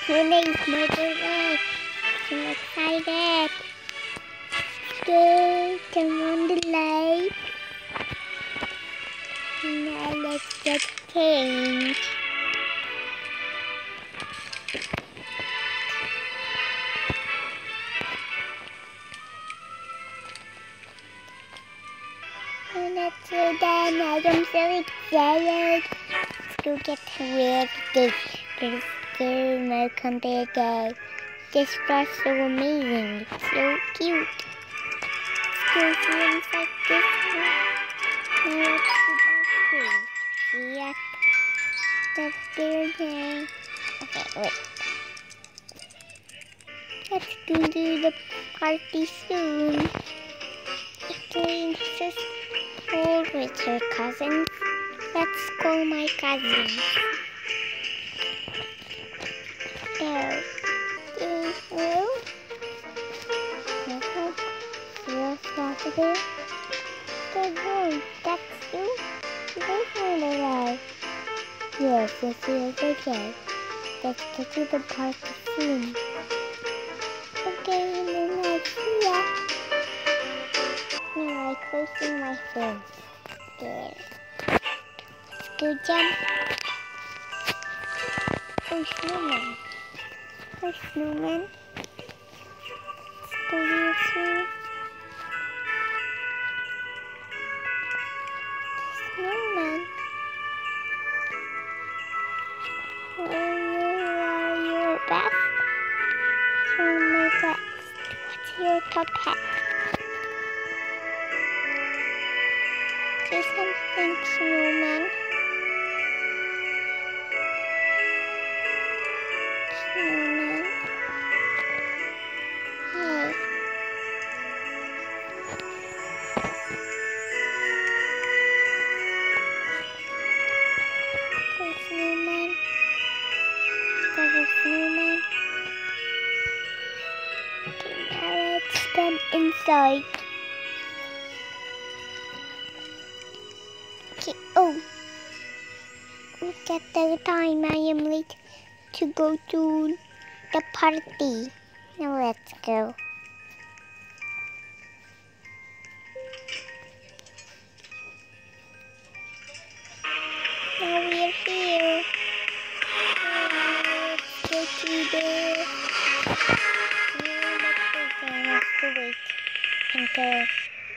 Today's my birthday. I'm excited. Okay, turn on the light. Now let's get changed. And that's it done. I'm so excited. Let's go get ready. There's still no compare day. This was so amazing. It's so cute. Let's go see inside this one. Now let's go back to see at the building. Okay, wait. Let's go to the party soon. Okay, this is all with her cousins. Let's call my cousins. There. Hello. Yes, Saturday. Good boy. That's you. You guys are alive. Yes, okay. Let's get to the party soon. Okay, and then I see ya. Now I'm closing my phone. There. Let's go jump. Oh, snowman. Hi, snowman. Let's go here soon. Snowman. You're best. You're my best. What's your top hat? Do something, snowman. Snowman. Hey. Go snowman. Go snowman. Okay, now let's come inside. Okay, oh. Look at the time. I am late to go to the party. Now let's go. Now we're here. Let's go to the... I have to wait until...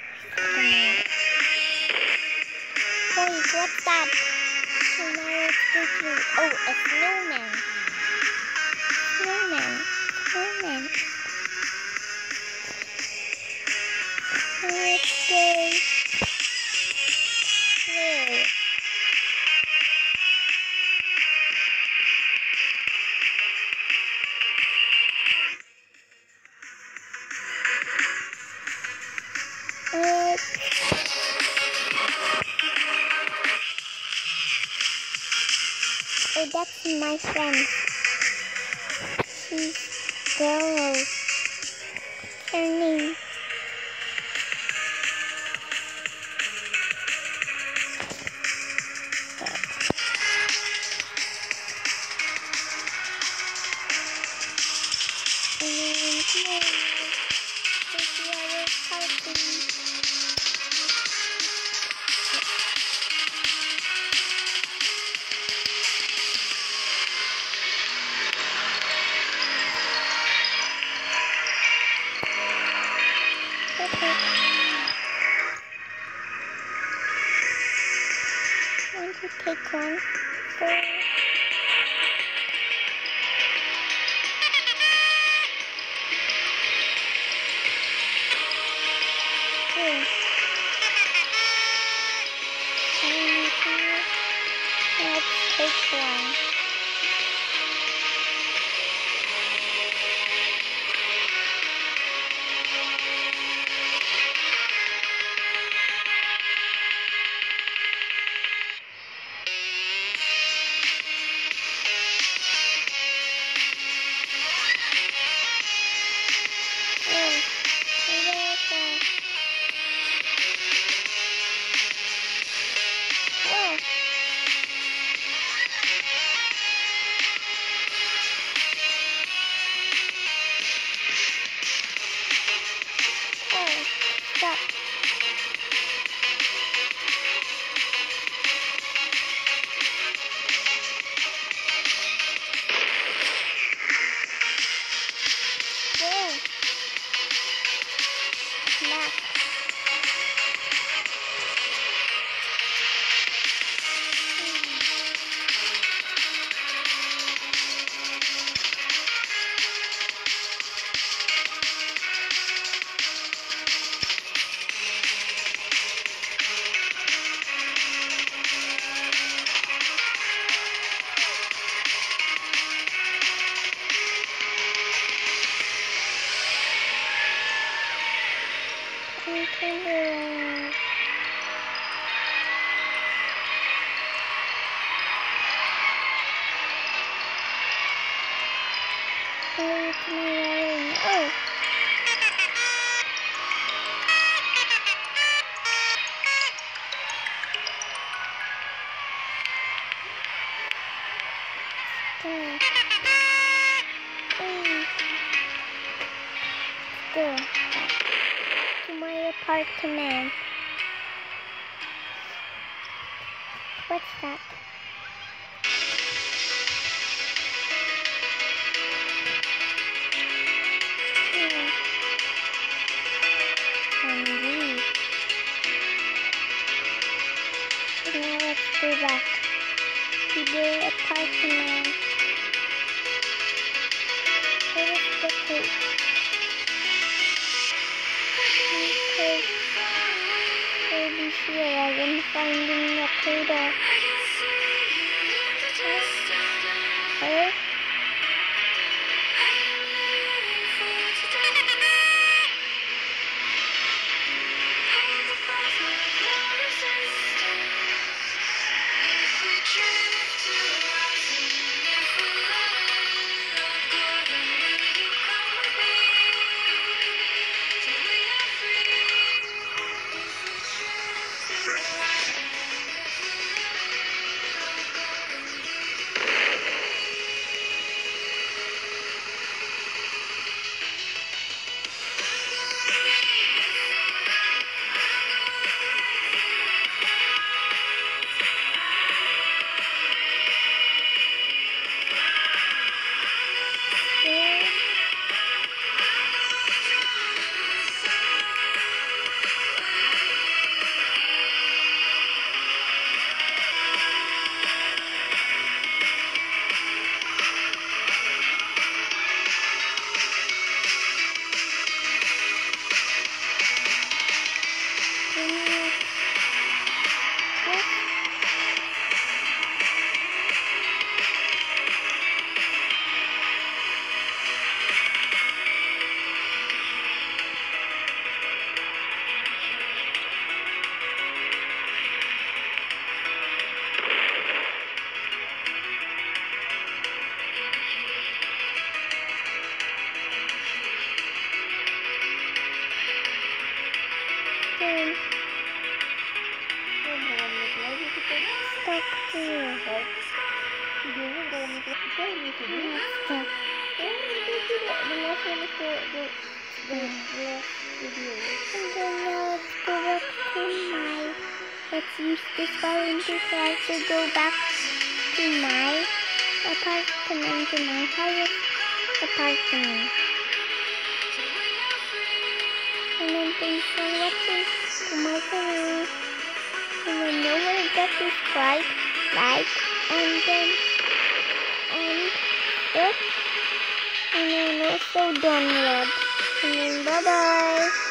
Wait, what's that? Okay, now let's go to... Oh, a snowman. Snowman. Snowman. Let's go. Where? Oh, that's my friend. She's girl. Her name. Want to take one? Go. Here. Let's take one. to my room. Oh. Go to my apartment. What's that? Hungry. Now let's go back to the apartment. Where is the cake? Okay. Maybe here I am finding the potato. Hey? Stuck here. Let's use this button to try to go back to my apartment, to my highest apartment. And then thanks for watching to my channel. And then don't forget to subscribe, like, and then and then also download. And then bye bye.